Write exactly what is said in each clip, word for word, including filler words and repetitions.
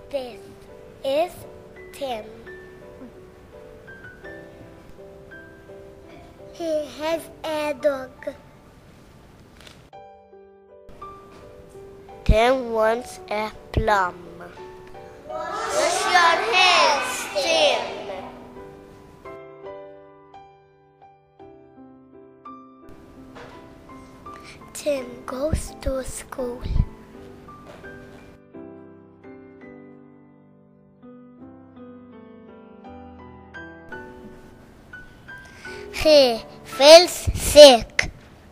This is Tim. He has a dog. Tim wants a plum. Wash your hands, Tim. Tim goes to school. He feels sick.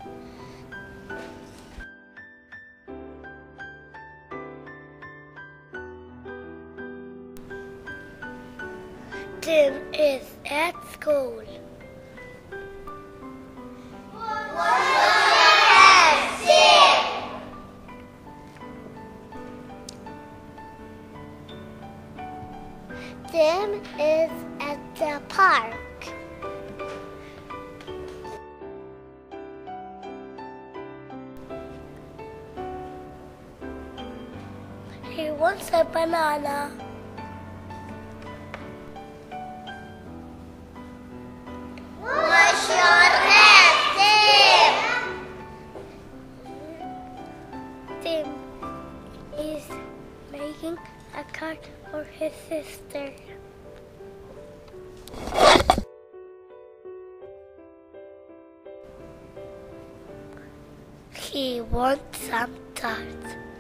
Tim is at school. Tim is at the park. He wants a banana. Wash your hands, Tim. Tim is making a card for his sister. He wants some tarts.